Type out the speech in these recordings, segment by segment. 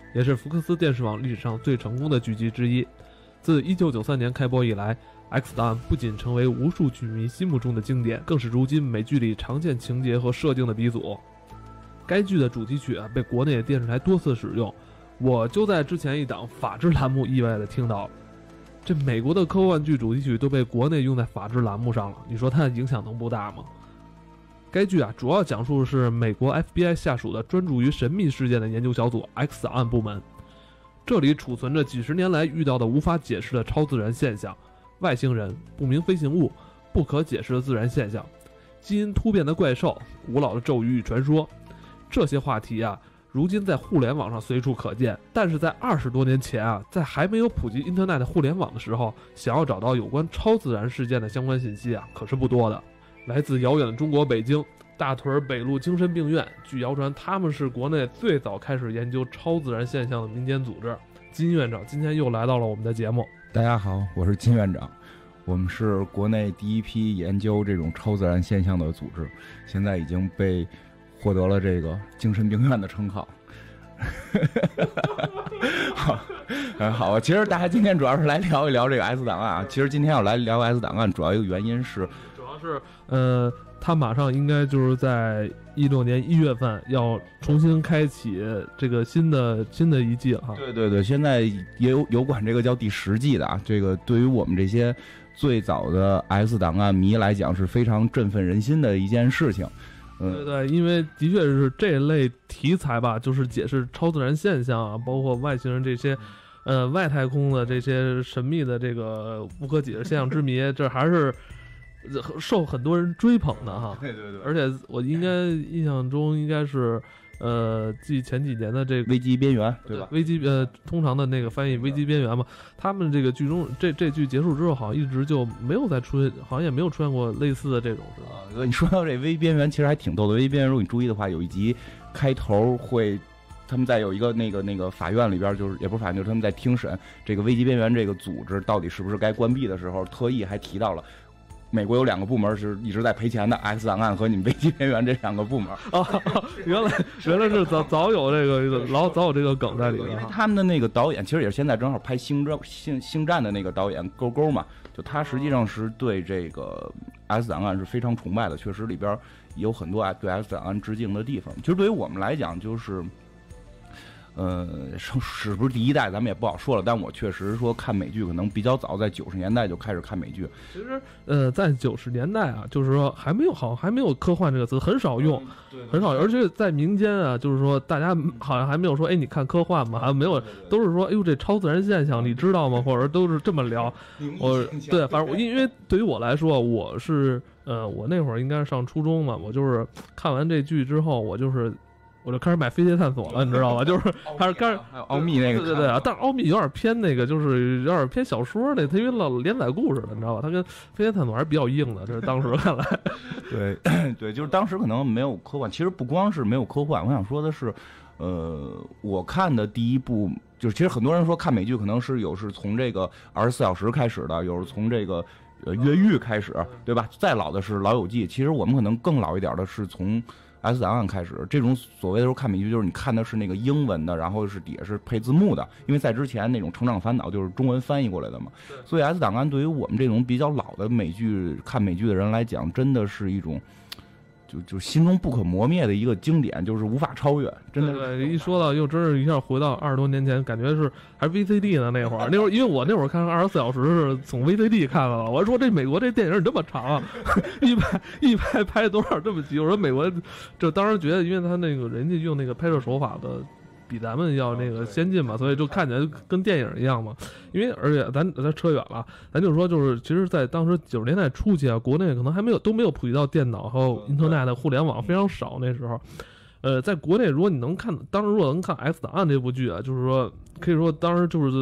也是福克斯电视网历史上最成功的剧集之一。自1993年开播以来，《X 档案》不仅成为无数剧迷心目中的经典，更是如今美剧里常见情节和设定的鼻祖。该剧的主题曲被国内电视台多次使用，我就在之前一档法制栏目意外地听到，这美国的科幻剧主题曲都被国内用在法制栏目上了，你说它的影响能不大吗？该剧主要讲述的是美国 FBI 下属的专注于神秘事件的研究小组 X 档案部门，这里储存着几十年来遇到的无法解释的超自然现象，外星人、不明飞行物、不可解释的自然现象、基因突变的怪兽、古老的咒语与传说。这些话题如今在互联网上随处可见，但是在20多年前在还没有普及 Internet 互联网的时候，想要找到有关超自然事件的相关信息可是不多的。来自遥远的中国北京，大屯北路精神病院，据谣传他们是国内最早开始研究超自然现象的民间组织。金院长今天又来到了我们的节目。 大家好，我是金院长，我们是国内第一批研究这种超自然现象的组织，现在已经被获得了这个精神病院的称号。好，其实大家今天主要是来聊一聊这个 S 档案其实今天要来聊 S 档案，主要一个原因是， 他马上应该就是在16年1月份要重新开启这个新的一季了哈。 对，现在也有管这个叫第10季的这个对于我们这些最早的 S 档案迷来讲是非常振奋人心的一件事情。 对，因为的确是这类题材吧，就是解释超自然现象包括外星人这些外太空的这些神秘的这个不可解释现象之谜，这还是受很多人追捧的哈。 对， 而且我印象中应该是继前几年的这个危机边缘，对吧？ 危机通常的那个翻译危机边缘嘛，他们这个剧中这剧结束之后，好像一直就没有再出现，好像也没有出现过类似的这种，是吧？ 你说到这危机边缘，其实还挺逗的。危机边缘，如果你注意的话，有一集开头会，他们在有一个那个法院里边，就是也不是法院，就是他们在听审这个危机边缘这个组织到底是不是该关闭的时候，特意还提到了。美国有2个部门是一直在赔钱的 ，X 档案和你们危机边缘这2个部门。 原来是早有这个早有这个梗在里面。 因为他们的那个导演其实也是现在正好拍星战的那个导演勾勾嘛，就他实际上是对这个 X 档案是非常崇拜的，确实里边也有很多对 X 档案致敬的地方。其实对于我们来讲，就是是不是第一代咱们也不好说了，但我确实说看美剧可能比较早，在90年代就开始看美剧。 其实在90年代就是说还没有科幻这个词，很少用，很少，而且在民间就是说大家好像还没有说你看科幻吗？还没有，都是说哎呦这超自然现象你知道吗？或者都是这么聊。对，反正因为对于我来说，我是我那会儿应该是上初中嘛，我就是看完这剧之后，我就开始买《飞碟探索》了，你知道吧？就是还是开始还有奥秘那个， 对，但是奥秘有点偏那个，就是有点偏小说的，它因为老连载故事的，你知道吧？它跟《飞碟探索》还是比较硬的，这是当时看来。 对，就是当时可能没有科幻，其实不光是没有科幻，我想说的是，我看的第一部就是，其实很多人说看美剧可能是从这个24小时开始的，有是从这个越狱开始，对吧？再老的是《老友记》，其实我们可能更老一点的是从S 档案开始。这种所谓的时候看美剧，就是你看的是那个英文的，然后是底下是配字幕的，因为在之前那种成长烦恼就是中文翻译过来的嘛。所以 S 档案对于我们这种比较老的看美剧的人来讲，真的是一种就心中不可磨灭的一个经典，就是无法超越。真的， 对，一说到又真是一下回到20多年前，感觉是还是 VCD 呢那会儿，因为我那会儿看24小时是从 VCD 看的了。我说这美国这电影这么长一拍多少这么急？我说美国就当时觉得，因为他那个人家用那个拍摄手法的比咱们要那个先进嘛，所以就看起来跟电影一样嘛。因为而且咱扯远了，咱就说就是其实，在当时90年代初期国内可能都没有普及到电脑和 Internet 的互联网非常少那时候。在国内如果你能看，当时如果能看《X 档案》这部剧就是说可以说当时就是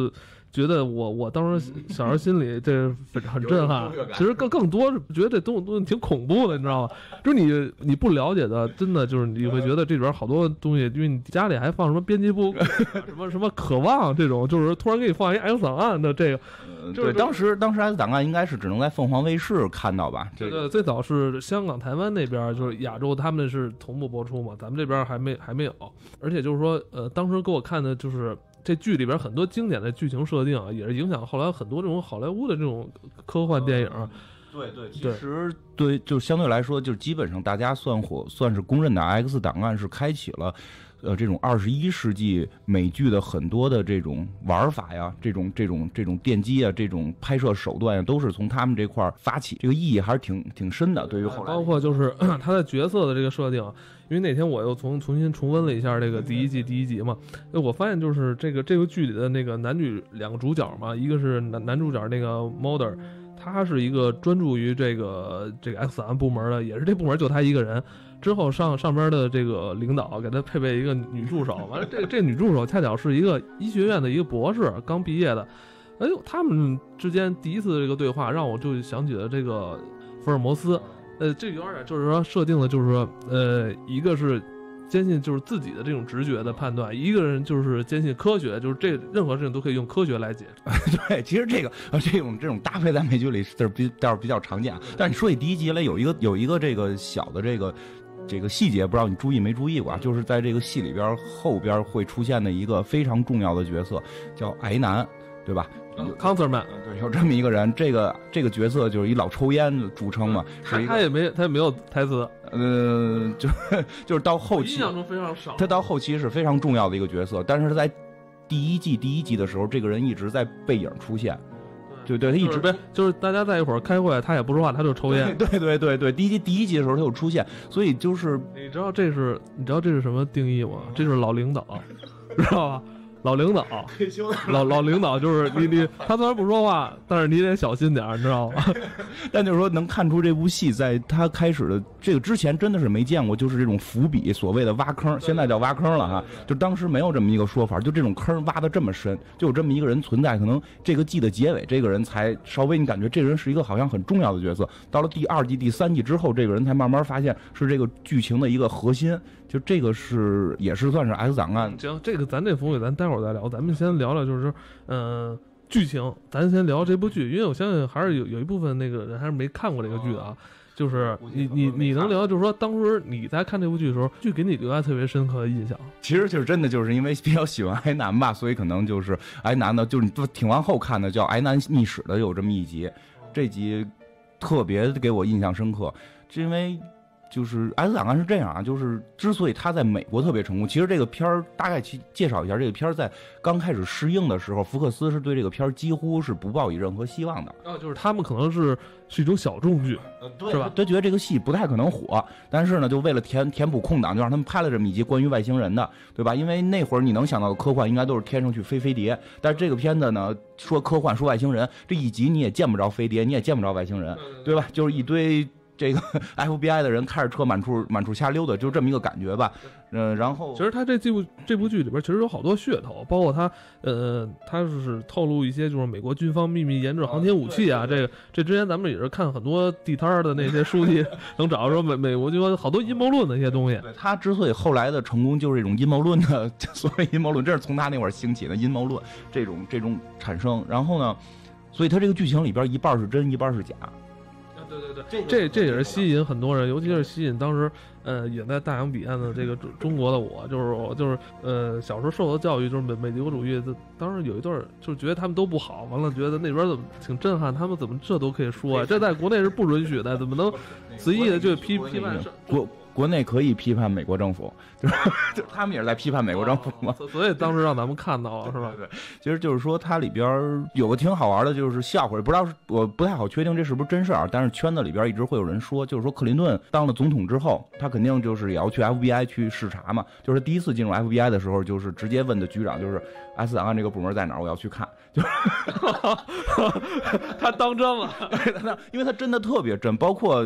觉得我当时小时候心里这很震撼，其实更多是觉得这东西挺恐怖的，你知道吗？就是你不了解的，真的就是你会觉得这里边好多东西，因为你家里还放什么编辑部什么渴望这种，就是突然给你放一 X 档案的这个。 对，当时 X 档案应该是只能在凤凰卫视看到吧？这个最早是香港、台湾那边，就是亚洲他们是同步播出嘛，咱们这边还没有。而且就是说，当时给我看的就是这剧里边很多经典的剧情设定啊，也是影响后来很多这种好莱坞的这种科幻电影。 对，其实对，就相对来说，就基本上大家算是公认的 X 档案是开启了。这种21世纪美剧的很多的这种玩法呀，这种奠基啊，这种拍摄手段呀，都是从他们这块发起，这个意义还是挺深的。对于后来， 包括就是他的角色的这个设定，因为那天我又重新重温了一下这个第一集嘛，我发现就是这个剧里的那个男女两个主角嘛，一个是男主角那个 Mulder， 他是一个专注于这个 X 档案部门的，也是这部门就他一个人。之后上边的这个领导给他配备一个女助手，完了这女助手恰巧是一个医学院的一个博士，刚毕业的。哎呦，他们之间第一次这个对话让我就想起了这个福尔摩斯。这有点就是说设定的就是说，一个是坚信就是自己的这种直觉的判断，一个人就是坚信科学，就是任何事情都可以用科学来解释。 对，其实这种搭配在美剧里倒是比较常见。但是你说起第一集来，有一个这个小的这个细节，不知道你注意没注意过啊？就是在这个戏里边后边会出现的一个非常重要的角色，叫癌男，对吧 ？Counterman， 对，有这么一个人，这个角色就是以老抽烟著称嘛， 他也没有台词， 就是到后期， 印象中非常少。 他到后期是非常重要的一个角色，但是在第一集的时候，这个人一直在背影出现。对，他一直就是大家在一会儿开会，他也不说话，他就抽烟。 对，第一集的时候他有出现，所以就是你知道这是什么定义吗？这是老领导，知道吧？老领导，老领导就是你，他虽然不说话，但是你得小心点，你知道吗？ 但就是说，能看出这部戏在他开始的这个之前，真的是没见过，就是这种伏笔，所谓的挖坑，现在叫挖坑了哈。就当时没有这么一个说法，就这种坑挖的这么深，就有这么一个人存在。可能这个季的结尾，这个人才稍微你感觉这个人是一个好像很重要的角色。到了第2季、第3季之后，这个人才慢慢发现是这个剧情的一个核心。就这个也是算是 X 档案。 行，这个咱这服务咱待会儿再聊，咱们先聊聊就是剧情，咱先聊这部剧，因为我相信还是有一部分那个人还是没看过这个剧的啊。就是你能聊，就是说当时你在看这部剧的时候，剧给你留下特别深刻的印象。 其实就是真的就是因为比较喜欢癌男吧，所以可能就是癌男的，就是你挺往后看的，叫《癌男秘史》的有这么一集，这集特别给我印象深刻，是因为。就是《X 档案》是这样啊，就是之所以他在美国特别成功，其实这个片儿大概去介绍一下，这个片儿在刚开始试映的时候，福克斯是对这个片儿几乎是不抱以任何希望的。 就是他们可能是一种小众剧， 对， 是吧？ 他觉得这个戏不太可能火，但是呢，就为了填补空档，就让他们拍了这么一集关于外星人的，对吧？因为那会儿你能想到的科幻应该都是天上去飞碟，但是这个片子呢，说科幻说外星人，这一集你也见不着飞碟，你也见不着外星人，对吧？就是一堆。这个 FBI 的人开着车满处瞎溜达，就这么一个感觉吧。然后其实他这部剧里边其实有好多噱头，包括他是透露一些就是美国军方秘密研制航天武器啊，这之前咱们也是看很多地摊的那些书籍能找到说美国军方好多阴谋论的一些东西。 对，他之所以后来的成功，就是这种阴谋论的所谓阴谋论，这是从他那会儿兴起的阴谋论这种产生。然后呢，所以他这个剧情里边一半是真，一半是假。 对，这也是吸引很多人，尤其是吸引当时远在大洋彼岸的这个中国的我，就是小时候受的教育就是美帝国主义，当时有一段就是觉得他们都不好，完了觉得那边怎么挺震撼，他们怎么这都可以说啊？这在国内是不允许的，怎么能随意的就批判国内可以批判美国政府，就是他们也是在批判美国政府嘛， 所以当时让咱们看到了，是吧？ 对，其实就是说它里边有个挺好玩的，就是笑话，不知道我不太好确定这是不是真事儿，但是圈子里边一直会有人说，就是说克林顿当了总统之后，他肯定就是也要去 FBI 去视察嘛，就是第一次进入 FBI 的时候，就是直接问的局长，就是 X 档案这个部门在哪儿，我要去看，就他当真了， 因为他真的特别真，包括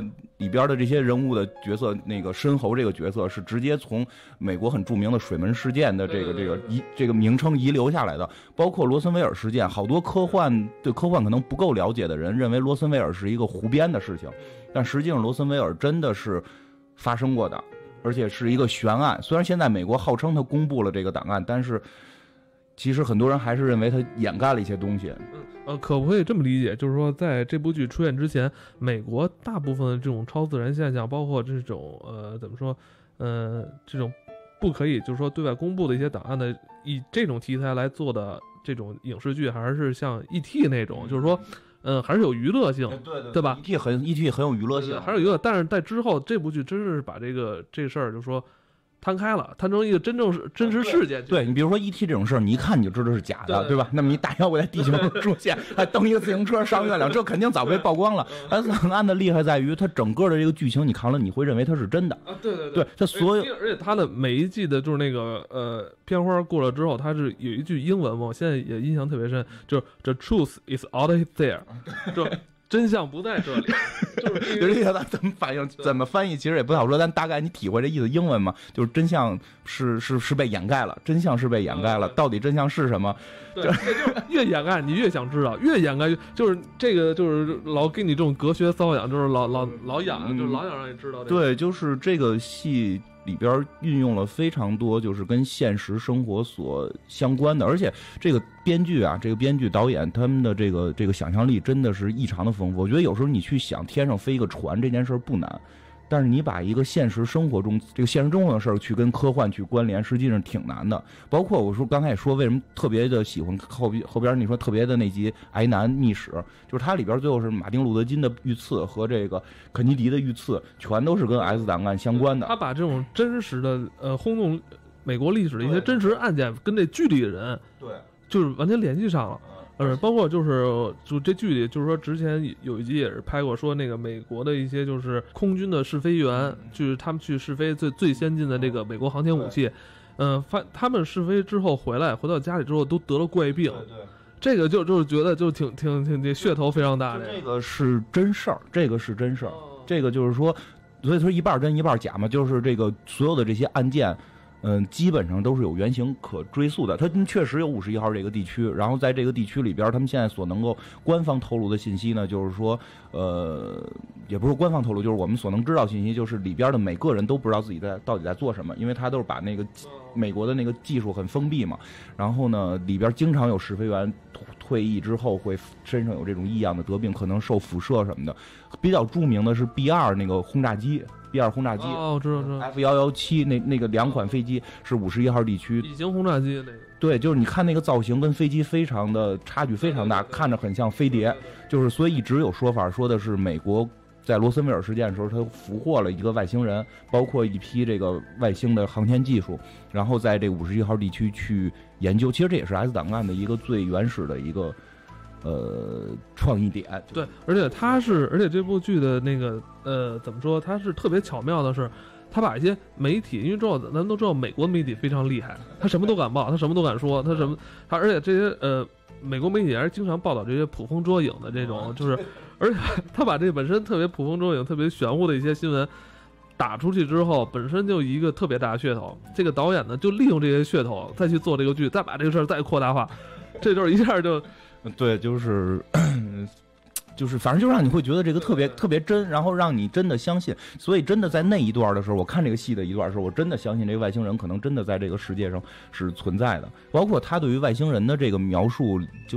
里边的这些人物的角色，那个申侯这个角色是直接从美国很著名的水门事件的这个名称遗留下来的，包括罗森威尔事件，好多对科幻可能不够了解的人认为罗森威尔是一个胡编的事情，但实际上罗森威尔真的是发生过的，而且是一个悬案。虽然现在美国号称他公布了这个档案，但是其实很多人还是认为他掩盖了一些东西。 可不可以这么理解，就是说在这部剧出现之前，美国大部分的这种超自然现象，包括这种怎么说这种不可以就是说对外公布的一些档案的，以这种题材来做的这种影视剧，还是像 E.T. 那种，就是说还是有娱乐性，对吧 ？E.T. 很有娱乐性， 还是有娱乐。但是在之后这部剧真是把这事儿就是说摊开了，摊成一个真实事件。 对，你比如说 E.T. 这种事儿，你一看你就知道是假的，对吧？那么你大妖怪在地球上出现，还蹬一个自行车上月亮，这肯定早被曝光了。X 档案的厉害在于，它整个的这个剧情你看了，你会认为它是真的。对，它所有， 而且它的每一季的就是那个片花过了之后，它是有一句英文嘛，我现在也印象特别深，就是 The truth is out there， 就真相不在这里， 就是这个怎么翻译，其实也不好说，但大概你体会这意思。英文嘛，就是真相是被掩盖了，真相是被掩盖了，到底真相是什么？ 对，就是越掩盖你越想知道，越掩盖就是这个就是老给你这种隔靴搔痒，就是老痒，就是老想让你知道。 对，就是这个戏里边运用了非常多就是跟现实生活所相关的，而且这个编剧导演他们的这个想象力真的是异常的丰富。我觉得有时候你去想天上飞一个船这件事不难，但是你把一个现实生活中这个现实生活的事儿去跟科幻去关联，实际上挺难的。包括我说刚才也说为什么特别的喜欢后边你说特别的那集《癌男秘史》，就是它里边最后是马丁路德金的遇刺和这个肯尼迪的遇刺，全都是跟 X 档案相关的。 他把这种真实的轰动美国历史的一些真实案件跟这剧里的人， 对， 就是完全联系上了。包括就这剧里，就是说之前有一集也是拍过，说那个美国的一些就是空军的试飞员，就是他们去试飞最先进的这个美国航天武器，他们试飞之后回到家里之后都得了怪病， 对， 这个就是觉得就挺噱头非常大的。 这个是真事儿，这个就是说，所以说一半真一半假嘛，就是这个所有的这些案件。基本上都是有原型可追溯的。它确实有51号这个地区，然后在这个地区里边，他们现在所能够官方透露的信息呢，就是说，也不是官方透露，就是我们所能知道信息，就是里边的每个人都不知道自己到底在做什么，因为他都是把那个美国的那个技术很封闭嘛。然后呢，里边经常有试飞员退役之后会身上有这种异样的得病，可能受辐射什么的。比较著名的是 B2 那个轰炸机。B2 轰炸机哦，知道 F117那个2款飞机是51号地区异形轰炸机那个。 对，就是你看那个造型跟飞机非常的差距非常大，看着很像飞碟，就是所以一直有说法说的是美国在罗森威尔事件的时候，他俘获了一个外星人，包括一批这个外星的航天技术，然后在这51号地区去研究。其实这也是 X 档案的一个最原始的一个创意点。 对，而且这部剧的那个怎么说，它是特别巧妙的是，他把一些媒体，因为咱们都知道美国媒体非常厉害，他什么都敢报，他什么都敢说，而且这些美国媒体还是经常报道这些捕风捉影的这种，就是而且他把这本身特别捕风捉影、特别玄乎的一些新闻打出去之后，本身就一个特别大的噱头。这个导演呢，就利用这些噱头再去做这个剧，再把这个事儿再扩大化，这就是一下就。 对，就是反正就让你会觉得这个特别真，然后让你真的相信。所以真的在那一段的时候，我看这个戏的一段的时候，我真的相信这个外星人可能真的在这个世界上是存在的。包括他对于外星人的这个描述，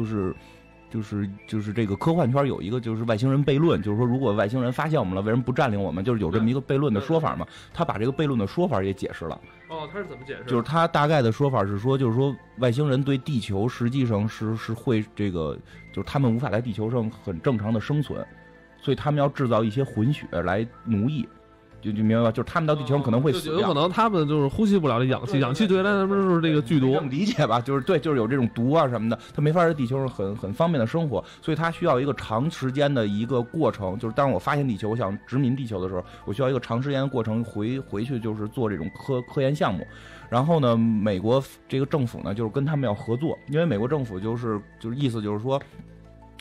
就是这个科幻圈有一个就是外星人悖论，就是说如果外星人发现我们了，为什么不占领我们？就是有这么一个悖论的说法嘛。他把这个悖论的说法也解释了。 哦，他是怎么解释？ 就是他大概的说法是说，就是说外星人对地球实际上是会这个，就是他们无法在地球上很正常的生存，所以他们要制造一些混血来奴役。就明白吧？就是他们到地球上可能会死掉， 有可能他们就是呼吸不了这氧气，氧气对来他们就是这个剧毒。 这么理解吧？就是对，就是有这种毒啊什么的，他没法在地球上很方便的生活，所以他需要一个长时间的一个过程。就是当我发现地球，我想殖民地球的时候，我需要一个长时间的过程回去，就是做这种科研项目。然后呢，美国这个政府呢，就是跟他们要合作，因为美国政府就是意思就是说。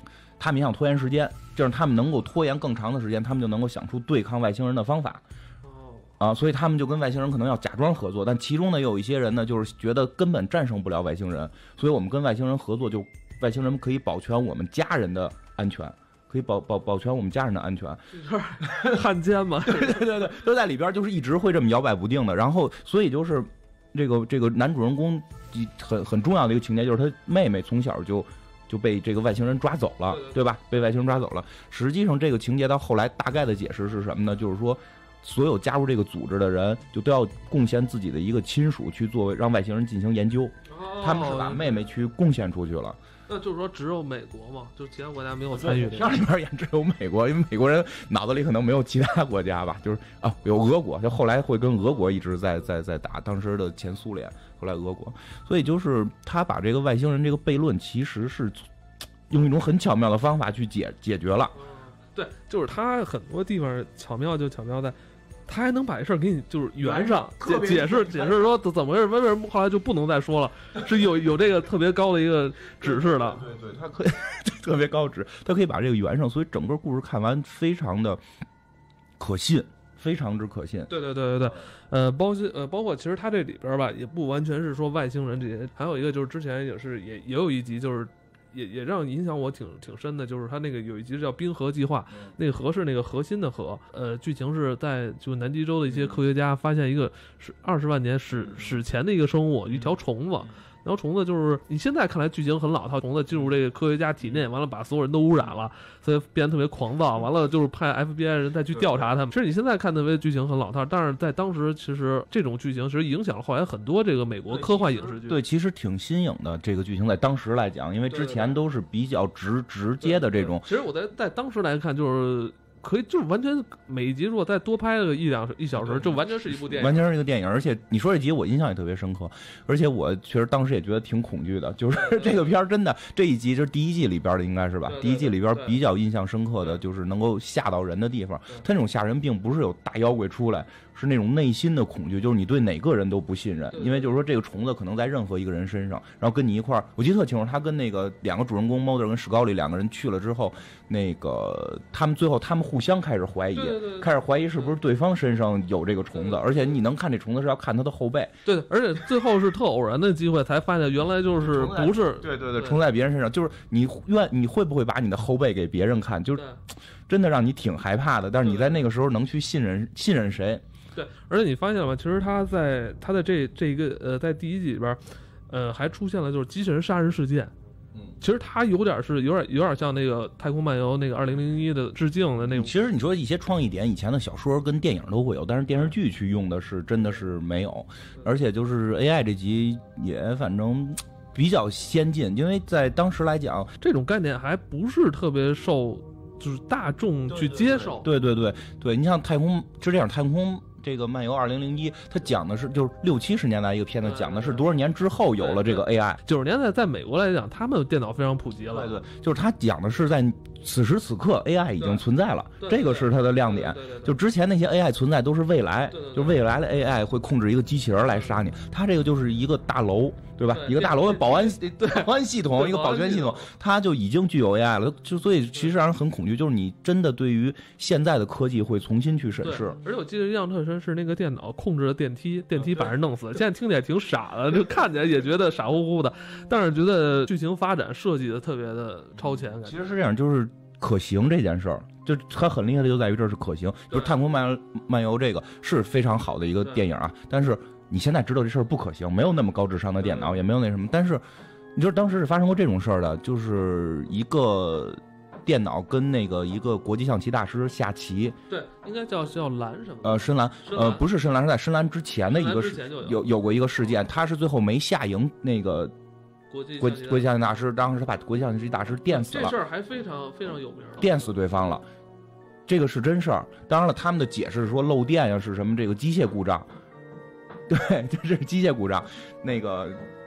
他们也想拖延时间，这样他们能够拖延更长的时间，他们就能够想出对抗外星人的方法。所以他们就跟外星人可能要假装合作，但其中呢，有一些人呢，就是觉得根本战胜不了外星人，所以我们跟外星人合作，就外星人可以保全我们家人的安全，可以保全我们家人的安全。 汉奸嘛， 对，都在里边，就是一直会这么摇摆不定的。然后，所以就是这个男主人公很重要的一个情节，就是他妹妹从小就被这个外星人抓走了，对吧？被外星人抓走了。实际上，这个情节到后来大概的解释是什么呢？就是说，所有加入这个组织的人就都要贡献自己的一个亲属去作为让外星人进行研究。他们是把妹妹去贡献出去了。 那就是说，只有美国嘛，就其他国家没有参与。 片里边也只有美国，因为美国人脑子里可能没有其他国家吧，就是有俄国，就后来会跟俄国一直在打，当时的前苏联，后来俄国，所以就是他把这个外星人这个悖论，其实是用一种很巧妙的方法去解决了。 对，就是他很多地方巧妙就巧妙在。他还能把这事儿给你就是圆上，解释说怎么回事，为什么后来就不能再说了，是有这个特别高的一个指示的。 对，他可以特别高指，他可以把这个圆上，所以整个故事看完非常的可信，非常之可信。 对，包括其实他这里边吧，也不完全是说外星人这些，还有一个就是之前也有一集就是。也让影响我挺深的，就是他那个有一集叫冰河计划，那个河是那个核心的河，剧情是在就南极洲的一些科学家发现一个是20万年史前的一个生物，一条虫子。然后虫子就是你现在看来剧情很老套，虫子进入这个科学家体内，完了把所有人都污染了，所以变得特别狂躁，完了就是派 FBI 人再去调查他们。其实你现在看特别剧情很老套，但是在当时其实这种剧情其实影响了后来很多这个美国科幻影视剧。 对，其实挺新颖的这个剧情在当时来讲，因为之前都是比较直接的这种。 其实我在当时来看就是。可以，就是完全每一集如果再多拍个1小时，就完全是一部电影， 完全是一个电影。而且你说这集我印象也特别深刻，而且我确实当时也觉得挺恐惧的。就是这个片儿真的这一集就是第一季里边的，应该是吧？第一季里边比较印象深刻的就是能够吓到人的地方。它那种吓人并不是有大妖怪出来，是那种内心的恐惧，就是你对哪个人都不信任，因为就是说这个虫子可能在任何一个人身上，然后跟你一块儿，我记得特清楚，他跟那个2个主人公 Mulder 跟史高利2个人去了之后，那个最后他们互相开始怀疑，是不是对方身上有这个虫子，而且你能看这虫子是要看他的后背。 对，而且最后是特偶然的机会才发现原来就是不是。 对，虫在别人身上，就是你会不会把你的后背给别人看，就是真的让你挺害怕的。但是你在那个时候能去信任谁？ 对，而且你发现了吗？其实他的这一个在第一集里边，还出现了就是机器人杀人事件。其实它有点像那个《太空漫游》那个2001的致敬的那种。 其实你说一些创意点，以前的小说跟电影都会有，但是电视剧去用的是真的是没有。而且就是 AI 这集也反正比较先进，因为在当时来讲， 这种概念还不是特别受就是大众去接受。 对，你像太空这个漫游2001，它讲的是就是60、70年代一个片子，讲的是多少年之后有了这个 AI。 90年代在美国来讲，他们电脑非常普及了。 对，就是它讲的是在此时此刻 AI 已经存在了，这个是它的亮点。就之前那些 AI 存在都是未来，就未来的 AI 会控制一个机器人来杀你，它这个就是一个大楼。对吧？一个大楼的保安系统，一个保全系统，它就已经具有 AI 了，所以其实让人很恐惧，就是你真的对于现在的科技会重新去审视。 而且我记得印象特深是那个电脑控制的电梯把人弄死，现在听起来挺傻的，就看起来也觉得傻乎乎的，但是觉得剧情发展设计的特别的超前。 其实是这样，就是可行这件事儿，就它很厉害的就在于这是可行。就是《太空漫游》这个是非常好的一个电影啊，但是。你现在知道这事儿不可行，没有那么高智商的电脑，也没有那什么。但是，你知道当时是发生过这种事儿的，就是一个电脑跟那个一个国际象棋大师下棋。 对，应该叫蓝什么？ 深蓝。不是深蓝，是在深蓝之前的一个有过一个事件，他是最后没下赢那个国际象棋大师，当时他把国际象棋大师电死了。 这事儿还非常非常有名， 电死对方了。这个是真事儿。当然了，他们的解释说漏电呀是什么这个机械故障。对，这是机械故障。那个，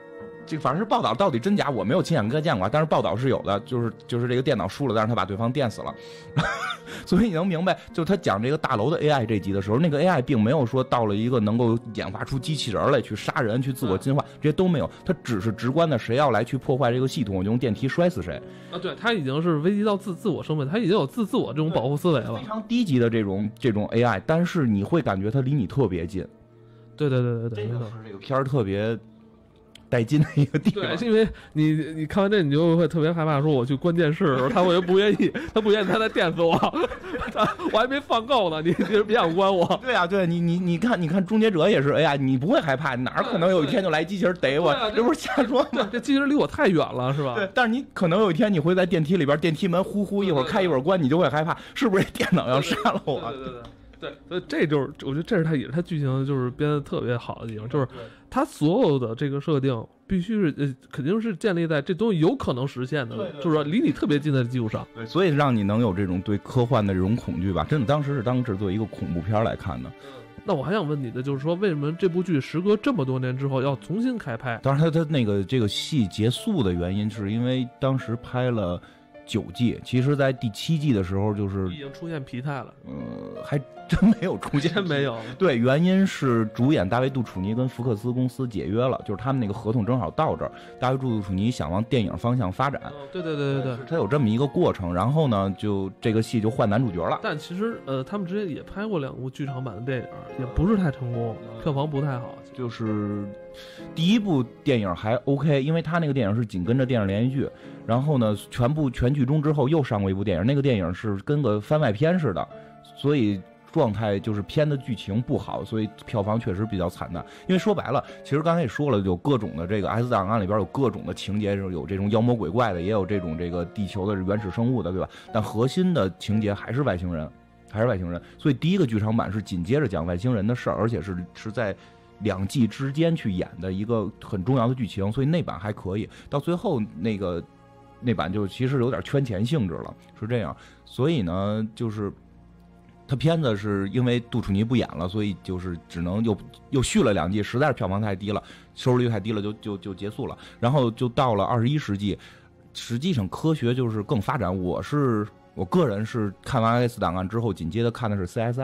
这个反正是报道到底真假我没有亲眼见过，但是报道是有的，就是这个电脑输了，但是他把对方电死了。所以你能明白，就他讲这个大楼的 AI 这集的时候，那个 AI 并没有说到了一个能够演化出机器人来去杀人、去自我进化，这些都没有，他只是直观的谁要来去破坏这个系统，我就用电梯摔死谁。 啊，对，他已经是危及到自我生命，他已经有自我这种保护思维了， 非常低级的这种 AI， 但是你会感觉它离你特别近。 对， 这个是这个片儿特别带劲的一个地方。 对，是因为你看完这，你就会特别害怕，说我去关电视的时候，他会不愿意，他在电死我，我还没放够呢，你别想关我。 对啊，对你看终结者也是 AI， 你不会害怕，哪可能有一天就来机器人逮我？这不是瞎说吗？ 这机器人离我太远了，是吧？ 对，但是你可能有一天你会在电梯里边，电梯门呼呼一会儿开一会儿关，你就会害怕，是不是这电脑要杀了我？ 对，所以这就是我觉得这是他剧情就是编的特别好的地方，就是他所有的这个设定必须是肯定是建立在这东西有可能实现的，就是说离你特别近的基础上。 对，所以让你能有这种对科幻的这种恐惧吧。真的，当时是当制作一个恐怖片来看的。 那我还想问你的就是说，为什么这部剧时隔这么多年之后要重新开拍？ 当然，他那个这个戏结束的原因是因为当时拍了9季，其实在第7季的时候就是已经出现疲态了。 还真没有出现， 真没有。 对，原因是主演大卫·杜楚尼跟福克斯公司解约了，就是他们那个合同正好到这儿，大卫·杜楚尼想往电影方向发展。 对， 他有这么一个过程，然后呢，就这个戏就换男主角了。 但其实他们之前也拍过2部剧场版的电影，也不是太成功，票房不太好。 就是第一部电影还 OK， 因为他那个电影是紧跟着电视连续剧，然后呢全剧终之后又上过一部电影，那个电影是跟个番外篇似的，所以状态就是片的剧情不好，所以票房确实比较惨淡。因为说白了，其实刚才也说了，有各种的这个 X 档案里边有各种的情节，有这种妖魔鬼怪的，也有这种这个地球的原始生物的，对吧？但核心的情节还是外星人，所以第一个剧场版是紧接着讲外星人的事儿，而且是在2季之间去演的一个很重要的剧情，所以那版还可以。到最后那版就其实有点圈钱性质了，是这样。所以呢，就是他片子是因为杜楚尼不演了，所以就是只能又续了2季，实在是票房太低了，收视率太低了，就结束了。然后就到了21世纪，实际上科学就是更发展。我个人是看完 X 档案之后，紧接着看的是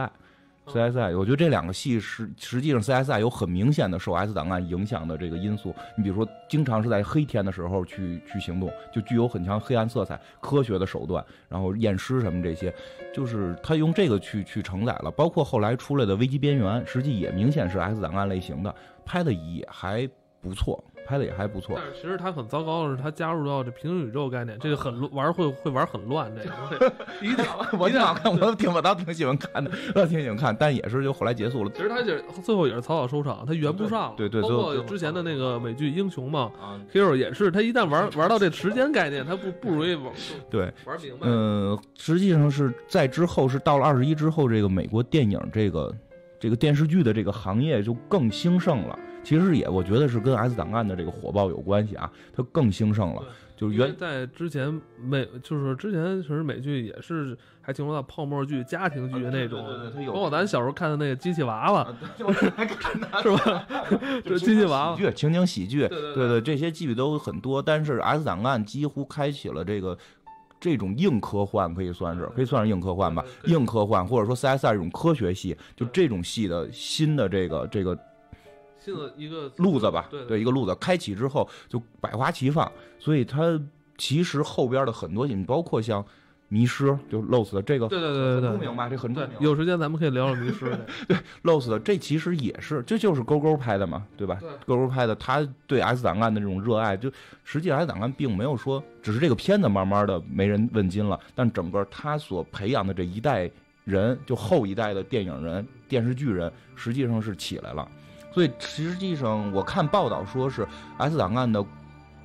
CSI， 我觉得这2个戏是实际上 CSI 有很明显的受 X 档案影响的这个因素。你比如说，经常是在黑天的时候去行动，就具有很强黑暗色彩、科学的手段，然后验尸什么这些，就是他用这个去承载了。包括后来出来的《危机边缘》，实际也明显是 X 档案类型的，拍的也还不错。但是其实他很糟糕的是，他加入到这平行宇宙概念，这个会玩很乱。这个一定我挺好看，我倒挺喜欢看的，但也是就后来结束了。 其实他最后也是草草收场，他圆不上。 对， 包括之前的那个美剧《英雄》嘛，Hero 也是，他一旦玩到这时间概念，他不容易玩明白。 实际上是在之后是到了21之后，这个美国电影这个电视剧的这个行业就更兴盛了。其实我觉得是跟 X 档案的这个火爆有关系啊，它更兴盛了。就是在之前之前其实美剧也是还停留到泡沫剧、家庭剧那种， 对， 包括咱小时候看的那个机器娃娃，是吧？这机器娃娃情景喜剧，对，这些剧都很多，但是 X 档案几乎开启了这种硬科幻，可以算是硬科幻吧，硬科幻或者说 CSI 这种科学系，就这种戏的新的这个新的一个路子吧， 对一个路子开启之后就百花齐放，所以它其实后边的很多戏，包括像迷失就 Lost 的这个， 对， 不明白，这很重要。 有时间咱们可以聊聊迷失。 对 Lost 的这其实也是，这就是勾勾拍的嘛，对吧？勾勾拍的，他对 X 档案的这种热爱，就实际 X 档案并没有说，只是这个片子慢慢的没人问津了，但整个他所培养的这一代人，就后一代的电影人、电视剧人，实际上是起来了。所以实际上我看报道说是 X 档案的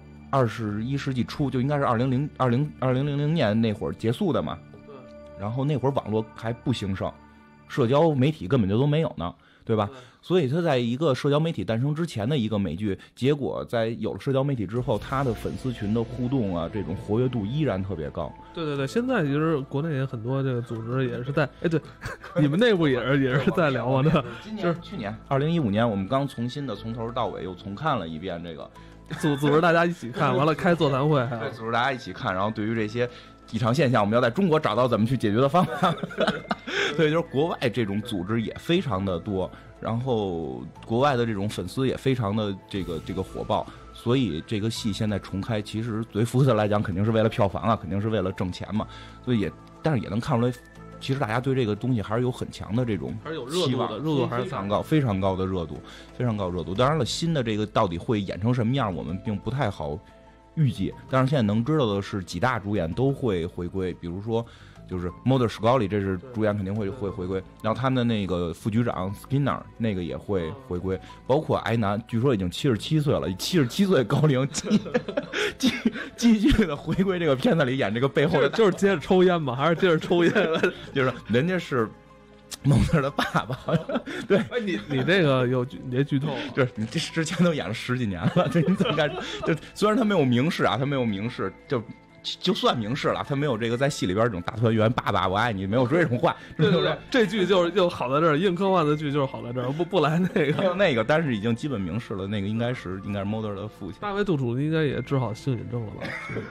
21世纪初，就应该是2000年那会儿结束的嘛。 对。 然后那会儿网络还不兴盛，社交媒体根本就都没有呢，对吧？所以他在一个社交媒体诞生之前的一个美剧，结果在有了社交媒体之后，他的粉丝群的互动啊，这种活跃度依然特别高。 对，现在其实国内也很多这个组织也是在，对，你们内部也是在聊嘛，对， 就是去年2015年，我们刚重新的从头到尾又重看了一遍这个组织大家一起看，完了开座谈会， 对，组织大家一起看，然后对于这些异常现象，我们要在中国找到怎么去解决的方法。对，就是国外这种组织也非常的多，然后国外的这种粉丝也非常的这个火爆，所以这个戏现在重开，其实对福斯来讲肯定是为了票房啊，肯定是为了挣钱嘛，所以但是也能看出来，其实大家对这个东西还是有很强的这种还是有热度的，热度还是非常高，非常高的热度，非常高热度。当然了，新的这个到底会演成什么样，我们并不太好预计。但是现在能知道的是，几大主演都会回归，比如说就是 Mulder Scully， 这是主演肯定会回归，然后他们的那个副局长 Skinner 那个也会回归，包括埃南，据说已经77岁了，以77岁高龄继续的回归这个片子里演这个背后的， 就是接着抽烟嘛，还是接着抽烟？ 就是人家是蒙特的爸爸，对， 哎，你这个你这剧透， 就是你这之前都演了10几年了，这你怎么干？就虽然他没有明示啊，他没有明示，就算明示了，他没有这个在戏里边这种大团圆爸爸我爱你，没有说这种话。 对对对，这剧就好在这儿，硬科幻的剧就是好在这儿，不来那个。 还有那个，但是已经基本明示了，那个应该是 Mulder 的父亲。 大卫杜楚应该也治好性瘾症了吧？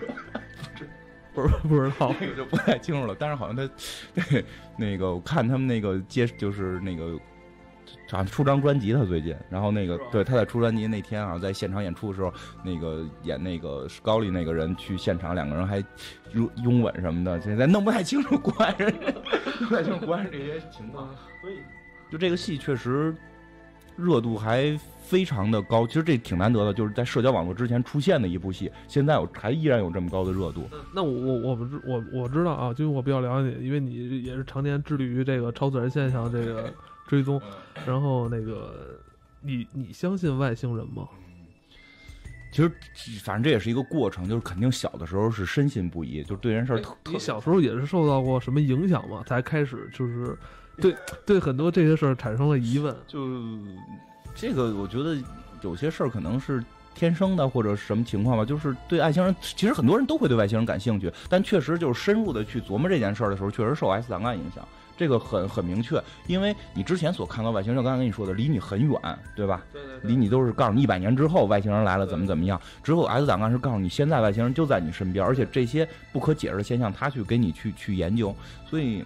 不知道， 这个就不太清楚了。但是好像他，对那个我看他们那个就是那个。好像出张专辑，他最近，然后那个对他在出专辑那天啊，在现场演出的时候，那个演那个高丽那个人去现场，两个人还拥吻什么的，现在弄不太清楚国外人，弄不太清楚国外人这些情况，所以就这个戏确实热度还非常的高，其实这挺难得的，就是在社交网络之前出现的一部戏，现在还依然有这么高的热度。 那我知道啊，就是我比较了解你，因为你也是常年致力于这个超自然现象这个追踪，然后那个你相信外星人吗？ 其实反正这也是一个过程，就是肯定小的时候是深信不疑，就是对人事儿你小时候也是受到过什么影响吗？才开始就是对很多这些事儿产生了疑问。 就这个我觉得有些事儿可能是天生的或者什么情况吧，就是对外星人，其实很多人都会对外星人感兴趣，但确实就是深入的去琢磨这件事儿的时候，确实受 X 档案影响。这个很明确，因为你之前所看到外星人，刚才跟你说的，离你很远，对吧？ 对， 离你都是告诉你100年之后外星人来了怎么样，之后 X 档案是告诉你现在外星人就在你身边，而且这些不可解释的现象，他去给你去研究，所以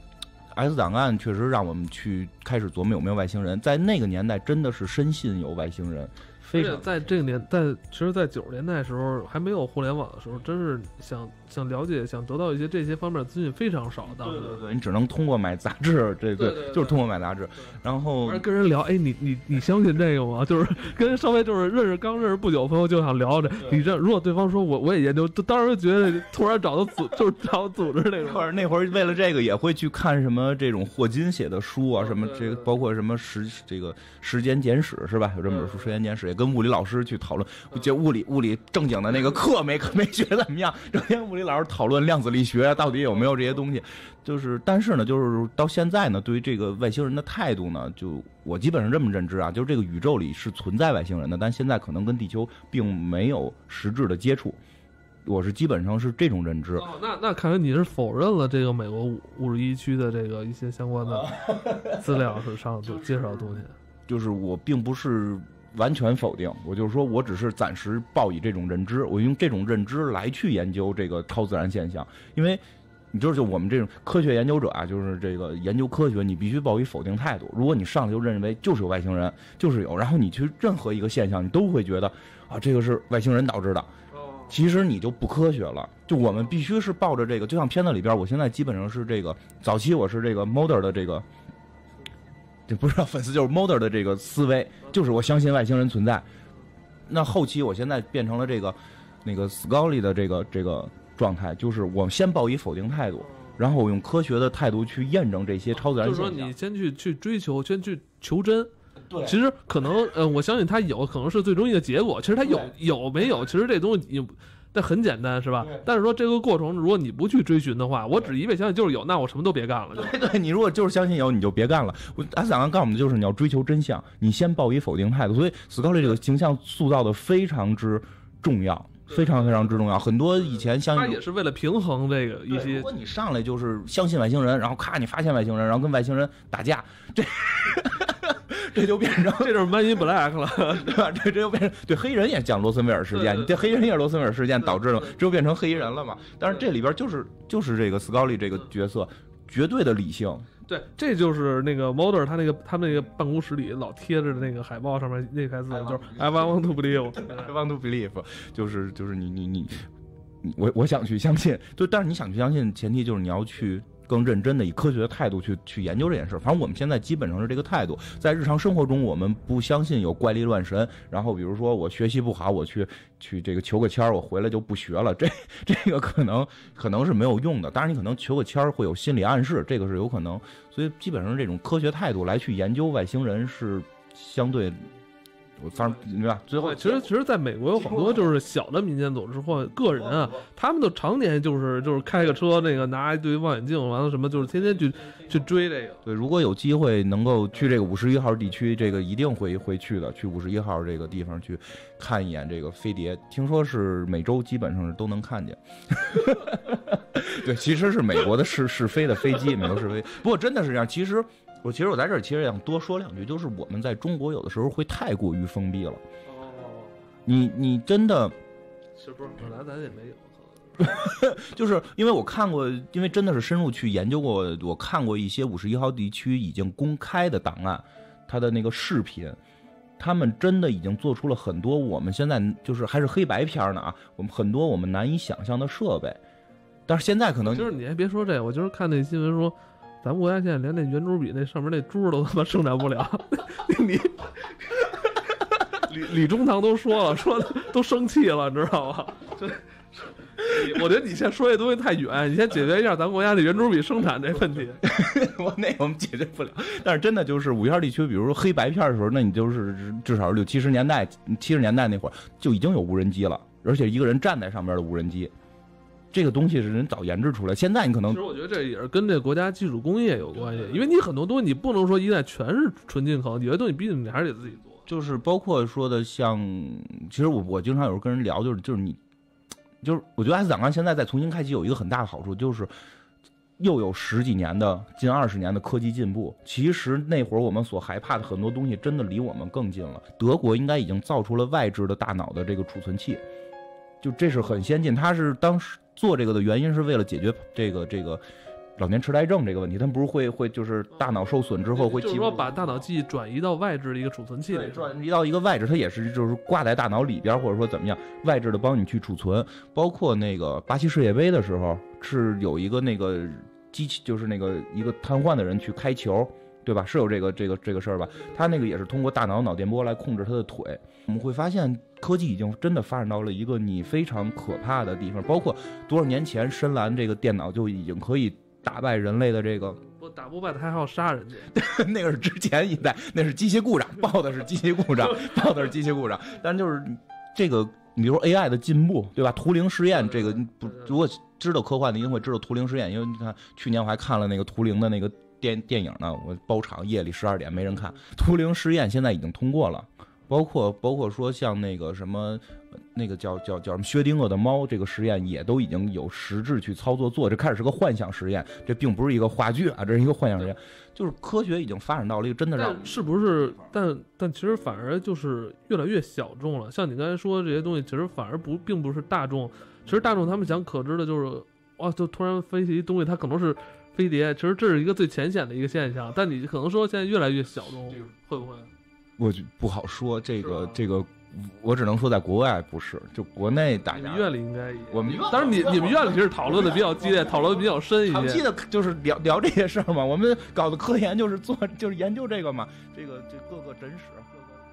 X 档案确实让我们去开始琢磨有没有外星人，在那个年代真的是深信有外星人。非常在这个年代，其实，在90年代的时候，还没有互联网的时候，真是想了解、想得到一些这些方面的资讯非常少。当时对，你只能通过买杂志，对，就是通过买杂志，然后跟人聊，哎，你相信这个吗？就是跟人稍微就是刚认识不久朋友就想聊这，你这如果对方说我也研究，当时觉得突然找到就是找组织那种。 那会儿为了这个也会去看什么这种霍金写的书啊，什么这个包括什么时间简史是吧？有这么本书《时间简史》，也跟物理老师去讨论，就物理正经的那个课没学怎么样，整天物理老师讨论量子力学到底有没有这些东西，就是但是呢，就是到现在呢，对于这个外星人的态度呢，就我基本上这么认知啊，就是这个宇宙里是存在外星人的，但现在可能跟地球并没有实质的接触。我是基本上是这种认知。 那看来你是否认了这个美国51区的这个一些相关的资料是上就介绍的东西。 就是我并不是完全否定，我就是说我只是暂时抱以这种认知，我用这种认知来去研究这个超自然现象，因为你知道，就我们这种科学研究者啊，就是这个研究科学，你必须抱以否定态度。如果你上来就认为就是有外星人，就是有，然后你去任何一个现象，你都会觉得啊，这个是外星人导致的。其实你就不科学了，就我们必须是抱着这个，就像片子里边，我现在基本上是这个，早期我是这个 Mulder 的这个，这不是粉丝就是 Mulder 的这个思维，就是我相信外星人存在。那后期我现在变成了这个那个 Scully 的这个状态，就是我先抱以否定态度，然后我用科学的态度去验证这些超自然现象。 就是说你先去追求，先去求真。 对， 其实可能我相信他有可能是最终一个结果。其实他有没有，其实这东西但很简单是吧？但是说这个过程，如果你不去追寻的话，我只一味相信就是有，那我什么都别干了。 对，你如果就是相信有，你就别干了。X 档案告诉我们的就是你要追求真相，你先抱以否定态度。所以斯高利这个形象塑造的非常之重要。非常非常之重要，很多以前相信他也是为了平衡这个一些。 如果你上来就是相信外星人，然后咔你发现外星人，然后跟外星人打架， 这就变成这就是 Man in Black 了， 对吧？这就变成对黑人也讲罗森威尔事件，你这黑人也是罗森威尔事件导致了，这就变成黑人了嘛？但是这里边就是这个斯高利这个角色绝对的理性。 对，这就是那个 Mulder 他们那个办公室里老贴着那个海报上面那台词就是 I want to believe， I want to believe， 就是我想去相信，就但是你想去相信，前提就是你要去更认真的以科学的态度去研究这件事。反正我们现在基本上是这个态度，在日常生活中我们不相信有怪力乱神，然后比如说我学习不好，我去这个求个签，我回来就不学了，这个可能是没有用的。当然你可能求个签会有心理暗示，这个是有可能。所以基本上这种科学态度来去研究外星人是相对。我反正明白，最后其实在美国有好多就是小的民间组织或个人啊，他们都常年就是开个车，那个拿一堆望远镜，完了什么就是天天去追这个。 对，如果有机会能够去这个51号地区，这个一定会去的，去51号这个地方去看一眼这个飞碟，听说是每周基本上都能看见。对，其实是美国的试飞的飞机，美国试飞。不过真的是这样，其实我在这儿其实想多说两句，就是我们在中国有的时候会太过于封闭了。你真的是不是？本来咱也没有。 就是因为我看过，因为真的是深入去研究过，我看过一些51号地区已经公开的档案，它的那个视频，他们真的已经做出了很多我们现在就是还是黑白片呢啊，很多我们难以想象的设备，但是现在可能就是你还别说这个，我就是看那新闻说。咱们国家现在连那圆珠笔那上面那珠都他妈生产不了，李中堂都说了，说都生气了，你知道吗？我觉得你先说这东西太远，你先解决一下咱国家的圆珠笔生产这问题。 我们解决不了，但是真的就是51号地区，比如说黑白片的时候，那你就是至少60、70年代那会儿就已经有无人机了，而且一个人站在上面的无人机。这个东西是人早研制出来，现在你可能其实我觉得这也是跟这国家技术工业有关系，因为你很多东西你不能说一旦全是纯进口，有些东西毕竟你还是得自己做。 就是包括说的像，其实我经常有时候跟人聊，就是你，就是我觉得 X 档案现在再重新开机有一个很大的好处，就是又有10几年的近20年的科技进步。其实那会儿我们所害怕的很多东西，真的离我们更近了。德国应该已经造出了外置的大脑的这个储存器，就这是很先进，它是当时。做这个的原因是为了解决这个老年痴呆症这个问题，他们不是会就是大脑受损之后会就是说把大脑记忆转移到外置的一个储存器里， 转移到一个外置，它也是就是挂在大脑里边，或者说怎么样外置的帮你去储存。包括那个巴西世界杯的时候，是有一个那个机器，就是那个一个瘫痪的人去开球。对吧？是有这个事儿吧？他那个也是通过大脑电波来控制他的腿。我们会发现科技已经真的发展到了一个你非常可怕的地方，包括多少年前深蓝这个电脑就已经可以打败人类的这个， 不打不败他还要杀人家。 那个是之前一代，那是机械故障，报的是机械故障，报的是机械故障。但就是这个，你比如说 AI 的进步，对吧？图灵实验这个不，如果知道科幻的一定会知道图灵实验，因为你看去年我还看了那个图灵的那个。电影呢，我包场夜里12点没人看。图灵实验现在已经通过了，包括说像那个什么，那个叫什么薛定谔的猫这个实验也都已经有实质去操作做，这开始是个幻想实验，这并不是一个话剧啊，这是一个幻想实验，就是科学已经发展到了一个真的让是不是？但其实反而就是越来越小众了。像你刚才说的这些东西，其实反而并不是大众。其实大众他们想可知的就是，哇，就突然飞起一东西，它可能是。飞碟其实这是一个最浅显的一个现象，但你可能说现在越来越小众，会不会？ 我就不好说，这个，我只能说在国外不是，就国内大家。 你们院里应该也， 我们当然你们院里其实讨论的比较激烈，讨论的比较深一些。 长期的就是聊这些事儿嘛，我们搞的科研就是研究这个嘛，这各个诊室各个。